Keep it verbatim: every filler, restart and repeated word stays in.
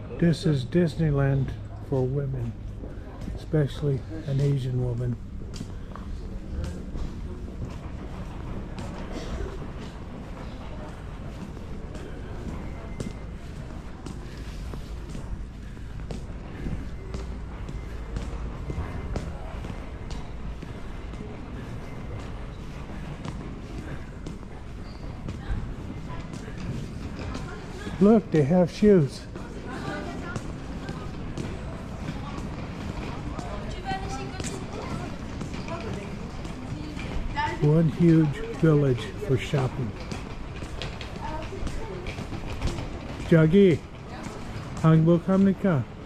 This is Disneyland for women, especially an Asian woman. Look, they have shoes. One huge village for shopping. 저기 한국 합니까?